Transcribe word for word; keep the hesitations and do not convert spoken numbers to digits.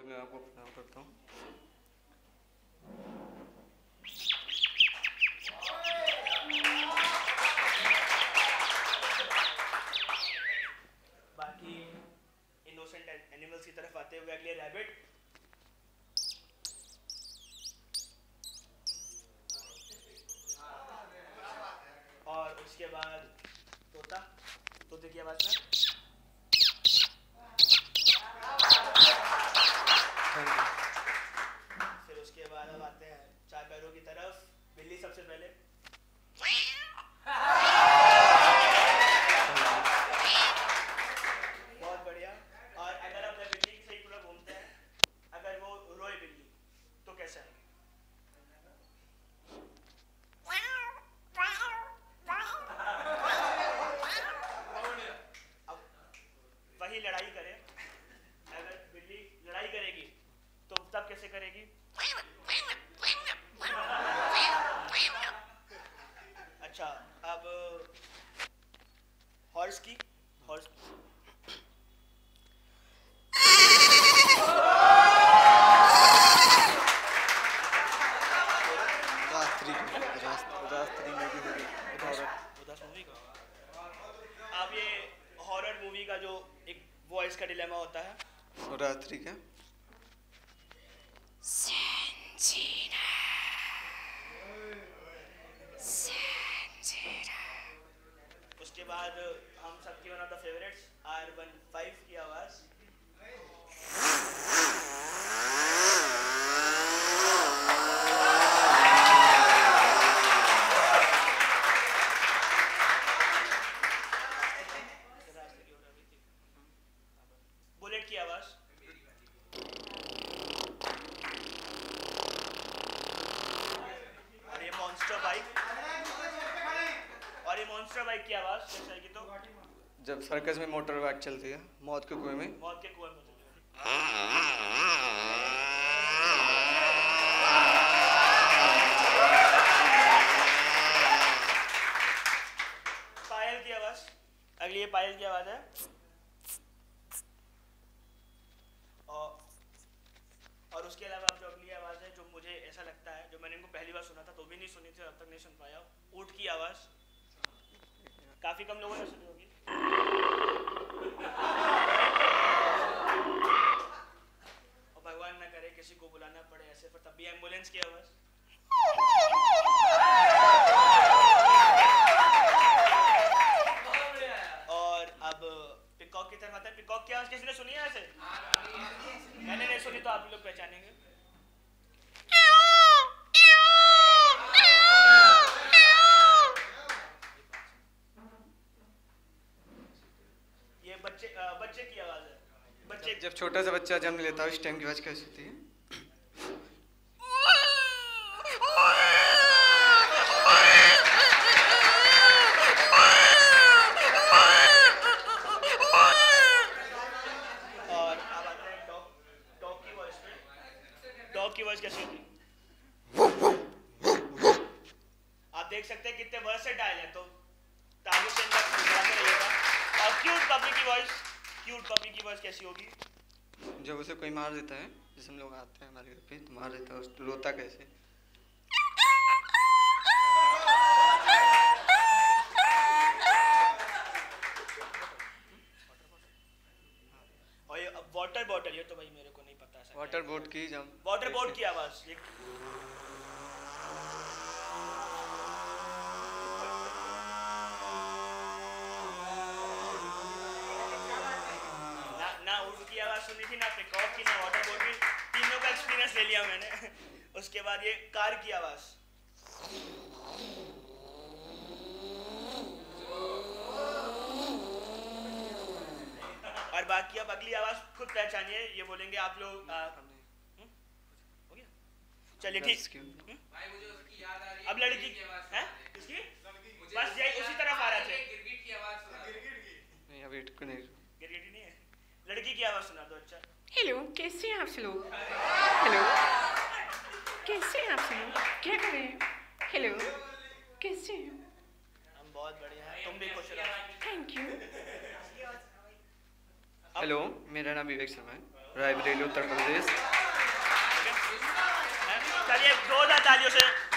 अपने आप को प्रणाम करता हूँ। बाकी इनोसेंट एनिमल्स की तरफ आते हुए अगले रैबिट। और उसके बाद तोता, तोते की आवाज में। फिर उसके बाद अब आते हैं चार पैरों की तरफ। बिल्ली सबसे पहले। बहुत बढ़िया। और अगर आप बिल्ली की सही पूरा घूमते हैं, अगर वो रोए बिल्ली तो कैसा है? अब वही लड़ाई करे, अगर बिल्ली लड़ाई करेगी तो तब कैसे करेगी? अच्छा, अब हॉर्स की हॉर्स रात्रि रात्रि में भी होगी उदास मूवी का। अब ये हॉरर मूवी का जो एक वॉइस का डिलेमा होता है। रात्रि क्या? उसके बाद हम सबकी one of the favourites R one five की आवाज। बुलेट की आवाज। और ये मॉन्स्टर बाइक। और ये मॉन्स्टर बाइक की आवाज कैसे आएगी? तो जब सर्कस में मोटर बाइक चलती है मौत के कुएं में। मौत के कुएं में चलती पायल की आवाज। अगली ये पायल की आवाज है। और और उसके अलावा जो अगली आवाज है, जो मुझे ऐसा लगता है, जो मैंने इनको पहली बार सुना था तो भी नहीं सुनी थी, अब तक नहीं सुन पाया, ऊंट की आवाज। काफी कम लोगों ने सुनी होगी। और भगवान ना करे किसी को बुलाना पड़े ऐसे, पर तब भी एम्बुलेंस की आवाज। और अब पिकॉक की तरफ आता है। पिकॉक की आवाज किसी ने सुनी है ऐसे? मैंने नहीं सुनी तो आप लोग पहचानेंगे। ये बच्चे बच्चे की आवाज है। बच्चे जब छोटा सा बच्चा जन्म लेता है उस टाइम की आवाज कैसी होती है? और अब आते हैं डॉग डॉग की वॉइस पे। डॉग की वॉइस कैसी होती है? आप देख सकते हैं कितने वर्सेटाइल है, तो ताली से इनका सुधारते रहिएगा। और क्यूट पपी की वॉइस। क्यूट पपी की वॉइस कैसी होगी? जब उसे कोई मार देता है, जैसे हम लोग आते हैं हमारे घर पे तो मार देता है, उस रोता कैसे? और ये वाटर बॉटल, ये तो भाई मेरे को नहीं पता है। वाटर बोट की जब वाटर बोट की आवाज। ना ना उनकी आवाज सुनी थी, ना पिकॉक की, ना वाटर बोट की। तीनों का एक्सपीरियंस ले लिया मैंने। उसके बाद ये कार की आवाज। और बाकी अब अगली आवाज खुद पहचानिए, ये बोलेंगे आप लोग। हो गया, चलिए ठीक। अब लड़की की आवाज है किसकी? बस यही उसी तरफ आ रहे थे। गिरगिट की आवाज सुना। नहीं अभी इटको नहीं। गिरगिट नहीं है, लड़की की आवाज सुना दो। अच्छा, हेलो, कैसे हैं आप लोग? हेलो, कैसे हैं आप लोग? क्या कर रहे हैं? हेलो, कैसे हैं? हम बहुत बढ़िया हैं, तुम भी खुश रहो। Thank you. हेलो, मेरा नाम विवेक शर्मा है। रायबरेली उत्तर प्रदेश। चलिए जोरदार तालियों से